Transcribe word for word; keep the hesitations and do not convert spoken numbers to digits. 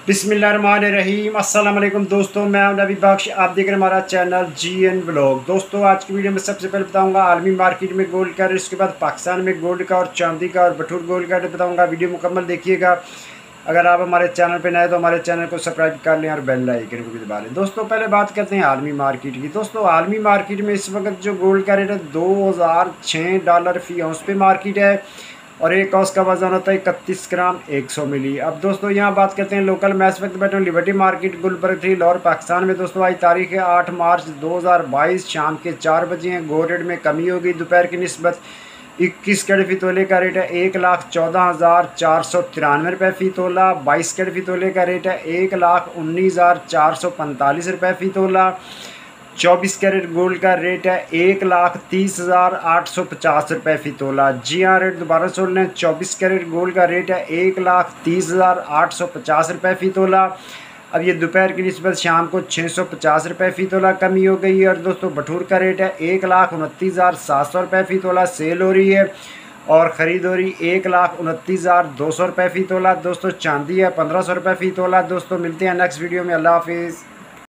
बिस्मिल्लाहिर्रहमानिर्रहीम अस्सलाम वालेकुम दोस्तों, मैं हूं नबी बख्श। आप देख रहे हैं हमारा चैनल जी एन व्लॉग। दोस्तों आज की वीडियो में सबसे पहले बताऊंगा आलमी मार्केट में गोल्ड का रेट, उसके बाद पाकिस्तान में गोल्ड का और चांदी का और बटूर गोल्ड का रेट बताऊंगा। वीडियो मुकम्मल देखिएगा। अगर आप हमारे चैनल पर नए तो हमारे चैनल को सब्सक्राइब कर लें और बेल आइकन को भी दबा लें। दोस्तों पहले बात करते हैं आलमी मार्केट की। दोस्तों आलमी मार्केट में इस वक्त जो गोल्ड का रेट है दो हज़ार छः डॉलर फी औंस पे मार्केट है और एक औंस का वजन होता है इकतीस ग्राम एक सौ मिली। अब दोस्तों यहाँ बात करते हैं लोकल। मैं इस वक्त बैठा हूँ लिबर्टी मार्केट गुलबर्ग थ्री लाहौर पाकिस्तान में। दोस्तों आज तारीख है आठ मार्च दो हज़ार बाईस, शाम के चार बजे हैं। गोल्ड रेट में कमी होगी दोपहर की निस्बत। इक्कीस कैरेट फी तोले का रेट है एक लाख चौदह हज़ार चार सौ तिरानवे रुपये फ़ी तोला। बाईस कैरेट फी तोले का रेट है एक लाख उन्नीस हज़ार चार सौ पैंतालीस रुपये फ़ी तोला। चौबीस कैरेट गोल्ड का रेट है एक लाख तीस हज़ार आठ सौ पचास रुपये फ़ी तोला। जी हाँ, रेट दोबारा सुन लें। चौबीस कैरेट गोल्ड का रेट है एक लाख तीस हज़ार आठ सौ पचास रुपये फ़ी तोला। अब ये दोपहर की निस्बत शाम को छः सौ पचास रुपये फ़ी तोला कमी हो गई है। और दोस्तों बटूर का रेट है एक लाख उनतीस हज़ार सात सौ रुपये फ़ी तोला सेल हो रही है और ख़रीद हो रही एक लाख उनतीस हज़ार दो सौ रुपये फ़ी तोला। दोस्तों चांदी है पंद्रह सौ रुपये फ़ी तोला। दोस्तों मिलते हैं नेक्स्ट वीडियो में। अल्लाह हाफिज़।